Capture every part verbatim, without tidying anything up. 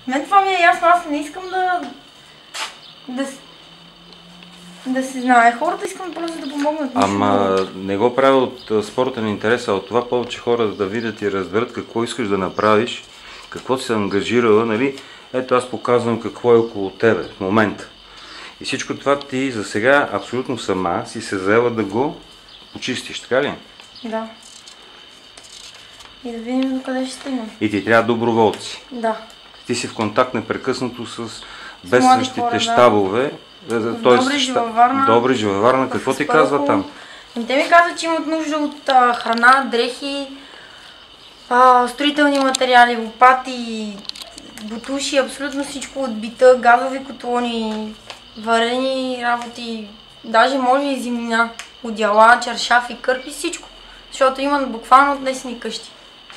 Мен това ми е ясно, аз не искам да... да, да се знае. Хората искам просто да помогнат. Ама не го правя от спортен интерес, а от това повече хора да видят и разберат какво искаш да направиш, какво се ангажирала, нали? Ето аз показвам какво е около тебе в момента. И всичко това ти за сега абсолютно сама си се заела да го почистиш, така ли? Да. И да видим до къде ще стигнем. И ти трябва доброволци. Да. Ти си в контакт непрекъснато с бедстващите щабове. Добрич във Варна. Добрич във Варна. Какво ти казва там? Те ми казват, че имат нужда от а, храна, дрехи, а, строителни материали, лопати, бутуши, абсолютно всичко от бита, газови котлони, варени работи, даже може и зимнина, одеяла, чаршафи, кърпи, всичко. Защото имат буквално отнесени къщи.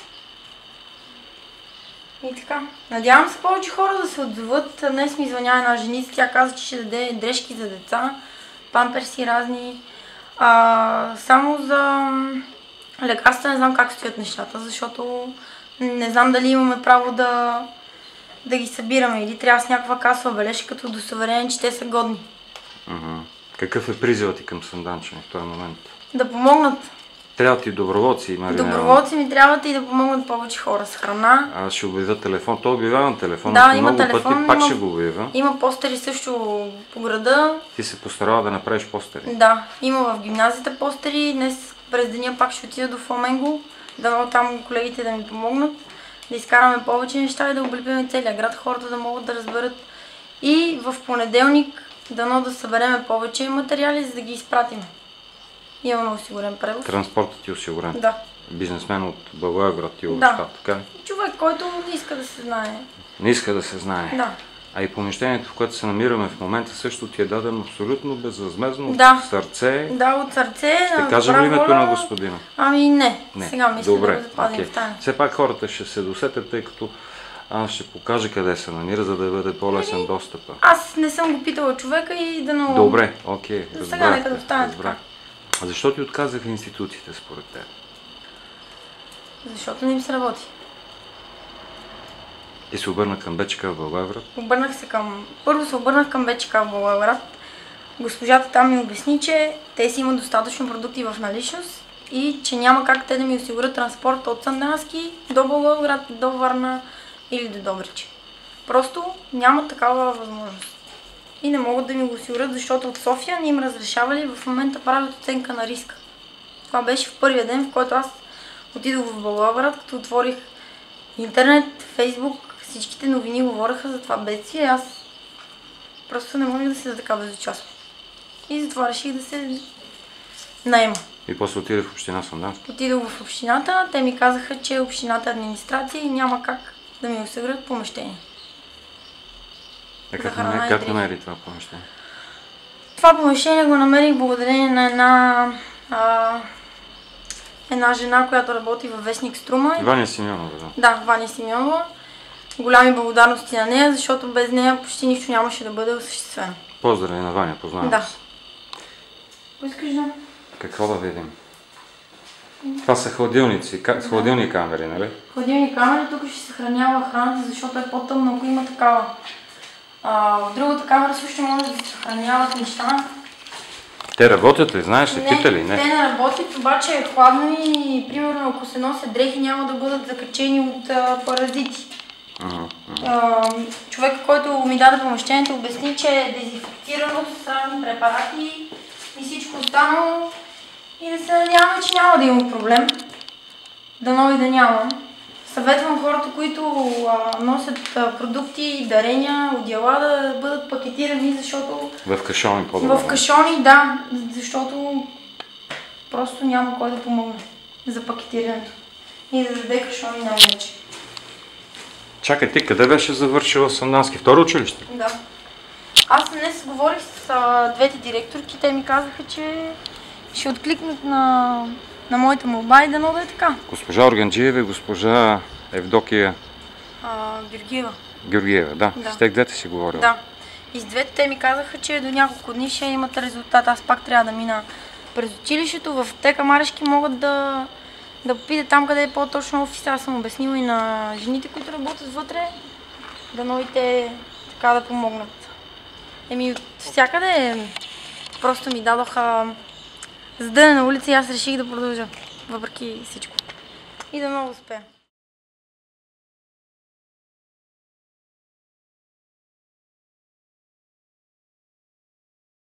И така. Надявам се повече хора да се отзоват. Днес ми звъня една женица, тя каза, че ще даде дрежки за деца, памперси разни. А, само за лекарства не знам как стоят нещата, защото не знам дали имаме право да, да ги събираме или трябва с някаква касова бележка като удостоверение, че те са годни. Uh-huh. Какъв е призивът ти към Санданчани в този момент? Да помогнат. Трябва ти доброволци, Марина. Доброволци ми трябват и да помогнат повече хора с храна. Аз ще обявя телефон. То обявява на телефон. Да, има много телефон. Пъти, пак има, ще го обявя. Има постери също по града. Ти се постарава да направиш постери. Да, има в гимназията постери. Днес през деня пак ще отида до Фламенго. Дано там колегите да ми помогнат. Да изкараме повече неща и да облепим целия град. Хората да могат да разберат. И в понеделник дано да събереме повече материали, за да ги изпратим. Имаме осигурен превоз. Транспортът ти е осигурен? Да. Бизнесмен от Благоевград ти да. обеща, така ли? Човек, който не иска да се знае. Не иска да се знае. Да. А и помещението, в което се намираме в момента, също ти е дадено абсолютно безвъзмездно, да. от сърце. Да, от сърце. Ще кажем ли името на господина? Ами не. не. Сега мисля Добре. да го запазим в тайна. Все пак хората ще се досетят, тъй като аз ще покажа къде се намира, за да бъде по-лесен достъпа. Аз не съм го питала човека и да много... Добре, окей. За сега нека да остане така. А защо ти отказаха институциите според теб? Защото не им се работи. И се обърна към БЧК в Благоевград? Обърнах се към... Първо се обърнах към БЧК в Благоевград. Госпожата там ми обясни, че те си имат достатъчно продукти в наличност и че няма как те да ми осигурят транспорт от Сандански до Благоевград, до Варна или до Добрич. Просто няма такава възможност. И не могат да ми го осигурят, защото от София не им разрешавали в момента правят оценка на риска. Това беше в първия ден, в който аз отидох в Благоевград, като отворих интернет, фейсбук, всичките новини говореха за това бедствие. Аз просто не можех да седя така безучастно. И затова реших да се наема. И после отидох в община Сандански? Отидох в общината, те ми казаха, че общината е администрация и няма как да ми осигурят помещение. Е, как, намери, как намери това помещение? Това помещение го намерих благодарение на една, а, една жена, която работи във вестник Струма. Ваня Симеонова, да. Да, Ваня Симеонова. Голями благодарности на нея, защото без нея почти нищо нямаше да бъде осъществено. Поздрави на Ваня, познавам да. се. Поискаш да? Какво да видим? Това са хладилници, с хладилни да. камери, нали? Хладилни камери, тук ще се съхранява храната, защото е по-тъмно, ако има такава. А, в другата камера също може да се съхраняват неща. Те работят ли, знаеш ли, пита ли? Не, те не работят, обаче е хладно и примерно ако се носят дрехи няма да бъдат закачени от а, паразити. Uh-huh, uh-huh. А, човекът, който ми даде помещението, обясни, че е дезинфектирано с разни препарати и всичко останало и да се надяваме, че няма да има проблем. Дано и да няма. Съветвам хората, които а, носят а, продукти, дарения, одеяла да бъдат пакетирани, защото... В кашони по-добре. В кашони, да, защото просто няма кой да помогне за пакетирането и да даде кашони най-вече. Чакай, ти къде беше завършила Сандански? Второ училище? Да. Аз днес говорих с а, двете директорки, те ми казаха, че ще откликнат на, на моята молба и дано да е така. Госпожа Органджиева и госпожа Евдокия А, Георгиева. Георгиева, да. да. С тях двете си говорила. Да. И с двете те ми казаха, че до няколко дни ще имат резултат. Аз пак трябва да мина през училището. В Тека Марешки могат да, да попитат там къде е по-точно офиса. Аз съм обяснила и на жените, които работят вътре. Дано и те така да помогнат. Еми от всякъде просто ми дадоха за да е на улица и аз реших да продължа, въпреки всичко. И да много успея.